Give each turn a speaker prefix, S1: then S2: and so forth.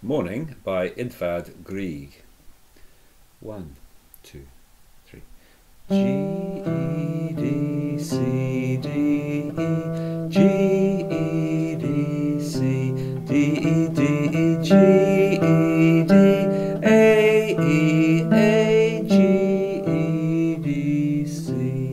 S1: Morning by Grieg. 1, 2, 3. G, E, D, C, D, E, G, E, D, C, D, E, D, E, G, E, D, A, E, A, G, E, D, C.